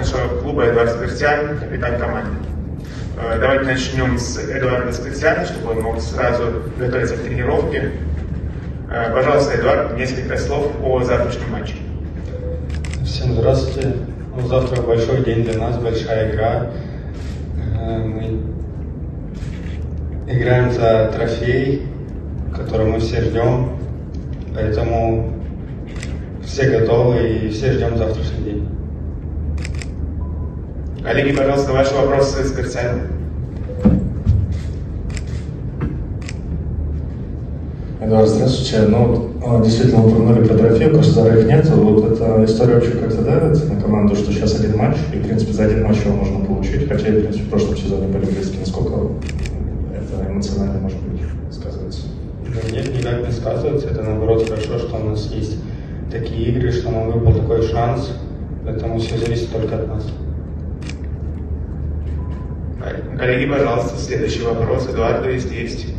нашего клуба Эдуард Сквиртян, капитан команды. Давайте начнем с Эдуарда Сквиртяна, чтобы он мог сразу готовиться к тренировке. Пожалуйста, Эдуард, несколько слов о завтрашнем матче. Всем здравствуйте. Завтра большой день для нас, большая игра. Мы играем за трофей, который мы все ждем, поэтому все готовы и все ждем завтрашний день. Коллеги, пожалуйста, ваши вопросы с Сквиртяном. Эдуард, здравствуйте. Действительно, вы упомянули про трофей, просто вторых нет. Вот эта история вообще как-то давит на команду, что сейчас один матч, и, в принципе, за один матч его можно получить, хотя, в принципе, в прошлом сезоне были близки. Насколько это эмоционально, может быть, сказывается? Нет, никак не сказывается. Это, наоборот, хорошо, что у нас есть такие игры, что нам выпал такой шанс, поэтому все зависит только от нас. Коллеги, пожалуйста, следующий вопрос. Эдуарду, если есть.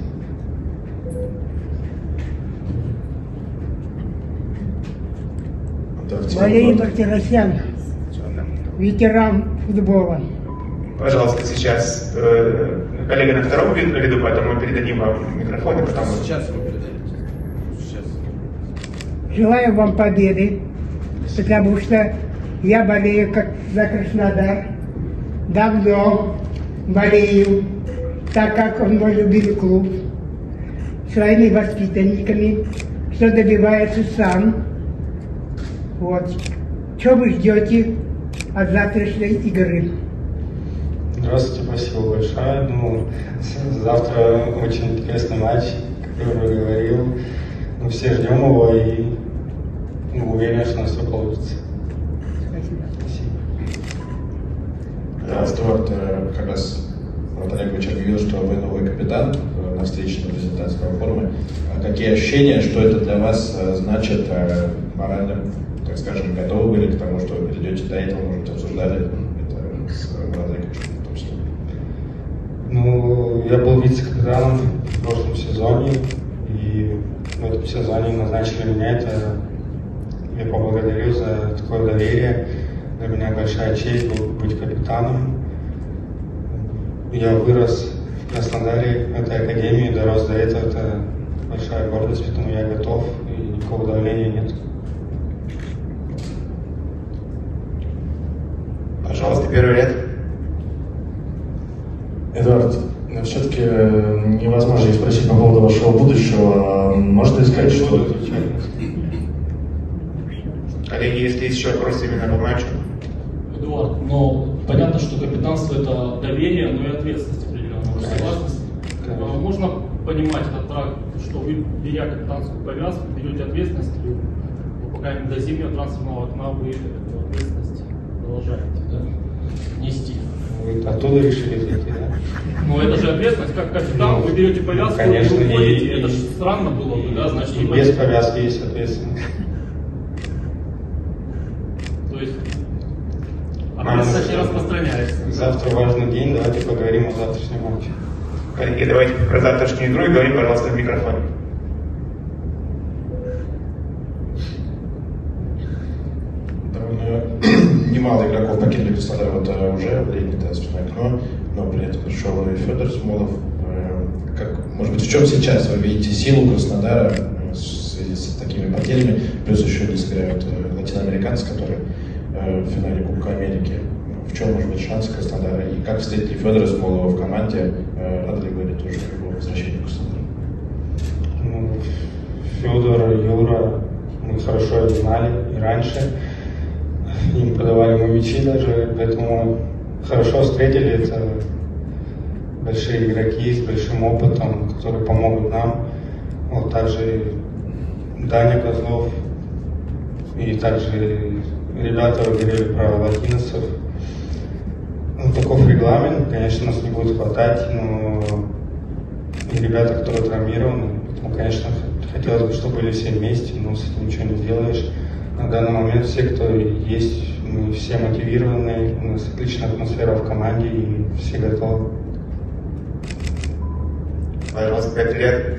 Валерий Мартиросян, ветеран футбола. Пожалуйста, сейчас коллега на втором ряду, поэтому мы передадим вам микрофон. И потом... Сейчас вы передадите. Сейчас. Желаю вам победы, потому что я болею как за Краснодар. Давно болею, так как он мой любимый клуб, своими воспитанниками, что добивается сам. Вот. Что вы ждете от завтрашней игры? Здравствуйте, спасибо большое. Завтра очень интересный матч, как я уже говорил. Мы все ждем его и уверены, что у нас все получится. Спасибо. Эдуард, как раз Олегович объявил, что вы новый капитан на встрече на презентации формы. Какие ощущения, что это для вас значит морально, так скажем, готовы были к тому, что вы перейдете до этого, может, обсуждали это с Олеговичем в том числе? Я был вице-капитаном в прошлом сезоне, и в этом сезоне назначили меня. Это я поблагодарю за такое доверие. Для меня большая честь быть капитаном. Я вырос в Краснодаре, в этой академии, дорос до этого. Это большая гордость, поэтому я готов, и никакого давления нет. Пожалуйста, первый ряд. Эдуард, все-таки невозможно не спросить по поводу вашего будущего. Можно ли сказать, что... Коллеги, если есть еще вопросы именно по матчу. Эдуард, понятно, что капитанство – это доверие, но и ответственность определенная. Согласны? Можно понимать это так, что вы, беря капитанскую повязку, берете ответственность, и пока до зимнего трансферного окна вы эту ответственность продолжаете нести. Вы оттуда решили зайти, да? Это же ответственность, как капитан, вы берете повязку, конечно, и уходите. Это же странно было бы, да? Значит, и без повязки есть ответственность. То есть ответственность не распространяется. Завтра важный день, давайте поговорим о завтрашнем матче. Коллеги, давайте про завтрашнюю игру и говорим, пожалуйста, в микрофон. Немало игроков покинули Краснодар уже в летнее трансферное окно, но при этом пришел и Федор Смолов. Может быть, в чем сейчас вы видите силу Краснодара в связи с такими потерями? Плюс еще не сыграют латиноамериканцы, которые в финале Кубка Америки. В чем может быть шанс Краснодара? И как встретили Федора Смолова в команде? Рады ли были тоже его возвращению к Краснодару? Федор, Юра, мы хорошо их знали и раньше. Им подавали мы мячи даже, поэтому хорошо встретили. Это большие игроки с большим опытом, которые помогут нам. Также Даня Козлов и также ребята говорили про латиносов. Таков регламент, конечно, нас не будет хватать, но и ребята, которые травмированы, поэтому, конечно, хотелось бы, чтобы были все вместе, но с этим ничего не сделаешь. На данный момент все, кто есть, мы все мотивированы, у нас отличная атмосфера в команде и все готовы. Пожалуйста, 5 лет.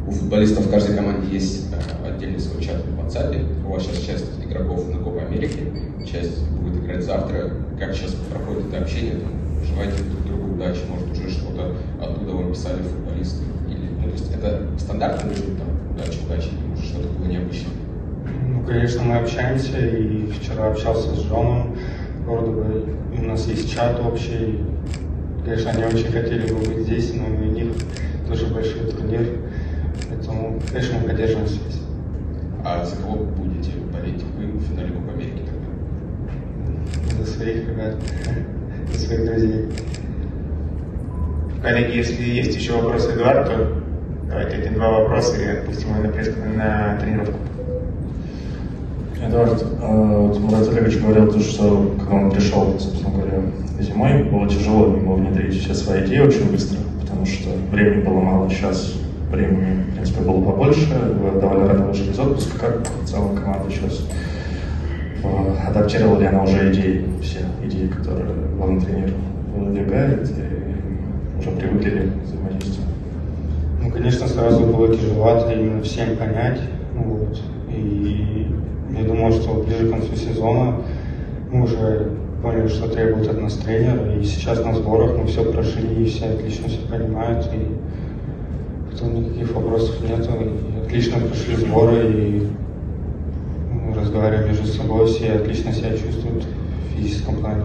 у футболистов в каждой команде есть отдельный свой чат в WhatsApp. У вас сейчас часть игроков на Копа Америки, часть будет играть завтра. Как сейчас проходит это общение? Желаете друг другу удачи, может уже что-то оттуда вам писали футболисты? Или, ну, то есть это стандартный режим, там, удачи, или может что-то было необычное? Ну, конечно, мы общаемся, и вчера общался с Джоном Гордова, у нас есть чат общий. Конечно, они очень хотели бы быть здесь, но у них тоже большой турнир, поэтому, конечно, мы поддерживаем связь. А за кого будете болеть вы в финале Кубка Америки тогда? За своих ребят, за своих друзей. Коллеги, если есть еще вопросы Эдуарду, то давайте один-два вопроса и отпустим его на тренировку. Эдуард, вот Мурат Олегович говорил, что когда он пришел, собственно говоря, зимой, было тяжело ему внедрить все свои идеи очень быстро, потому что времени было мало. Сейчас времени, в принципе, было побольше, вы довольно рано вышли из отпуска. Как в целом команда сейчас адаптировала ли она уже все идеи, которые главный тренер выдвигает, и уже привыкли ли к взаимодействию? Ну, конечно, сразу было тяжеловато именно всем понять, вот. И я думал, что ближе к концу сезона мы уже поняли, что требует от нас тренер, и сейчас на сборах мы все прошли, и все отлично все понимают, и потом никаких вопросов нету, и отлично прошли сборы, и мы разговариваем между собой, все отлично себя чувствуют в физическом плане.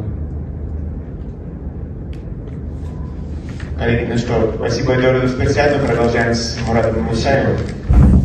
Коллеги, ну что, спасибо Эдуарду Спирсяну, продолжаем с Муратом Мусаевым.